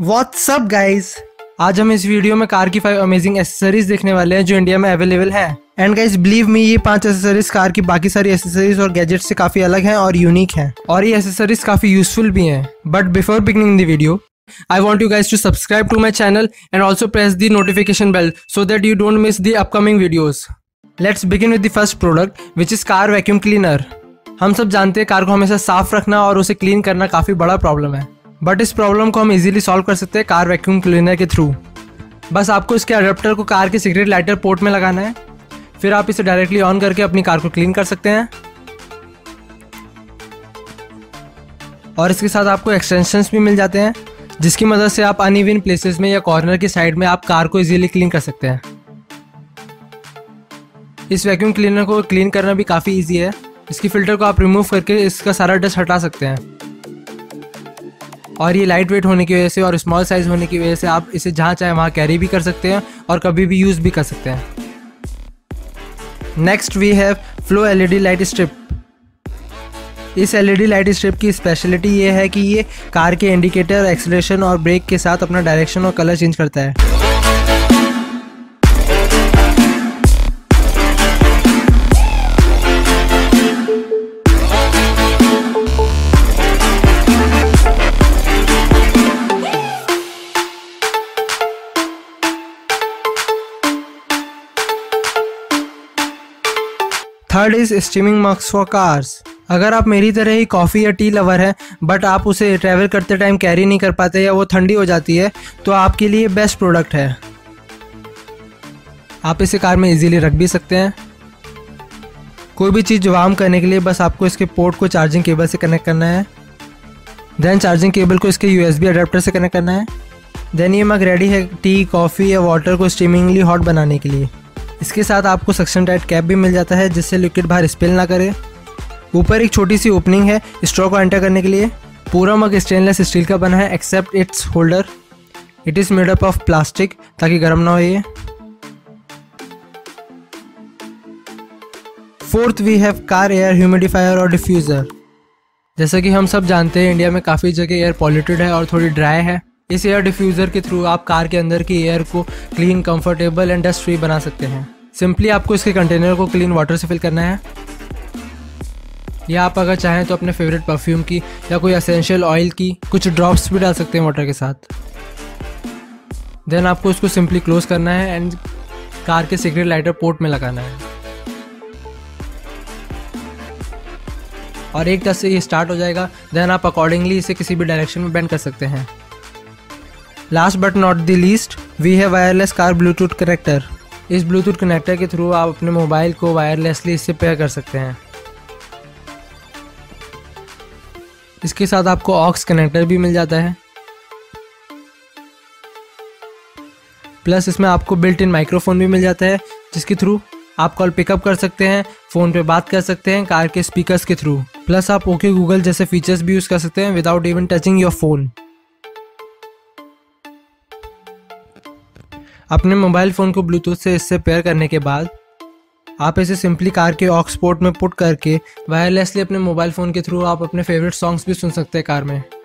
What's up guys, आज हम इस वीडियो में कार की 5 अमेजिंग एसेसरीज देखने वाले हैं जो इंडिया में अवेलेबल है। एंड गाइस बिलीव मी, ये 5 एसेसरीज कार की बाकी सारी एसेसरीज और गैजेट्स से काफी अलग हैं और यूनिक हैं, और ये एसेसरीज काफी यूजफुल भी हैं। But before beginning the video, I want you guys to subscribe to my channel and also press the notification bell so that you don't miss the upcoming videos. Let's begin with the first product, which is car vacuum cleaner. हम सब जानते हैं car को हमेशा साफ रखना और उसे क्लीन करना काफ़ी बड़ा प्रॉब्लम है, बट इस प्रॉब्लम को हम इजीली सॉल्व कर सकते हैं कार वैक्यूम क्लीनर के थ्रू। बस आपको इसके अडेप्टर को कार के सिगरेट लाइटर पोर्ट में लगाना है, फिर आप इसे डायरेक्टली ऑन करके अपनी कार को क्लीन कर सकते हैं। और इसके साथ आपको एक्सटेंशंस भी मिल जाते हैं जिसकी मदद से आप अनइवन प्लेसेस में या कॉर्नर की साइड में आप कार को इजीली क्लीन कर सकते हैं। इस वैक्यूम क्लीनर को क्लीन करना भी काफ़ी इजी है। इसकी फिल्टर को आप रिमूव करके इसका सारा डस्ट हटा सकते हैं, और ये लाइट वेट होने की वजह से और स्मॉल साइज होने की वजह से आप इसे जहाँ चाहे वहाँ कैरी भी कर सकते हैं और कभी भी यूज़ भी कर सकते हैं। Next we have flow LED light strip. इस एलईडी लाइट स्ट्रिप की स्पेशलिटी ये है कि ये कार के इंडिकेटर, एक्सीलरेशन और ब्रेक के साथ अपना डायरेक्शन और कलर चेंज करता है। Third is steaming mugs for cars. अगर आप मेरी तरह ही कॉफ़ी या टी लवर हैं बट आप उसे ट्रैवल करते टाइम कैरी नहीं कर पाते या वो ठंडी हो जाती है, तो आपके लिए बेस्ट प्रोडक्ट है। आप इसे कार में इजीली रख भी सकते हैं। कोई भी चीज़ वार्म करने के लिए बस आपको इसके पोर्ट को चार्जिंग केबल से कनेक्ट करना है, देन चार्जिंग केबल को इसके यूएसबी अडेप्टर से कनेक्ट करना है। देन ये मग रेडी है टी, कॉफ़ी या वाटर को स्टीमिंगली हॉट बनाने के लिए। इसके साथ आपको सक्शन टाइट कैप भी मिल जाता है जिससे लिक्विड बाहर स्पिल ना करे। ऊपर एक छोटी सी ओपनिंग है स्ट्रॉ को एंटर करने के लिए। पूरा मग स्टेनलेस स्टील का बना है except its holder. It is made up of plastic ताकि गर्म ना हो ये। Fourth we have car air humidifier और डिफ्यूज़र। जैसा कि हम सब जानते हैं इंडिया में काफ़ी जगह एयर पॉल्यूटेड है और थोड़ी ड्राई है। इस एयर डिफ्यूज़र के थ्रू आप कार के अंदर की एयर को clean, comfortable and dust free बना सकते हैं। सिंपली आपको इसके कंटेनर को क्लीन वाटर से फिल करना है, या आप अगर चाहें तो अपने फेवरेट परफ्यूम की या कोई एसेंशियल ऑयल की कुछ ड्रॉप्स भी डाल सकते हैं वाटर के साथ। देन आपको इसको सिंपली क्लोज करना है एंड कार के सिगरेट लाइटर पोर्ट में लगाना है, और एक टच से ये स्टार्ट हो जाएगा। देन आप अकॉर्डिंगली इसे किसी भी डायरेक्शन में बेंड कर सकते हैं। Last but not the least we have wireless car Bluetooth connector. इस ब्लूटूथ कनेक्टर के थ्रू आप अपने मोबाइल को वायरलेसली इससे पेयर कर सकते हैं। इसके साथ आपको ऑक्स कनेक्टर भी मिल जाता है, प्लस इसमें आपको बिल्ट इन माइक्रोफोन भी मिल जाता है जिसके थ्रू आप कॉल पिकअप कर सकते हैं, फ़ोन पे बात कर सकते हैं कार के स्पीकर्स के थ्रू। प्लस आप ओके गूगल जैसे फीचर्स भी यूज़ कर सकते हैं without even touching your phone. अपने मोबाइल फ़ोन को ब्लूटूथ से इससे पेयर करने के बाद आप इसे सिंपली कार के ऑक्स पोर्ट में पुट करके वायरलेसली अपने मोबाइल फ़ोन के थ्रू आप अपने फेवरेट सॉन्ग्स भी सुन सकते हैं कार में।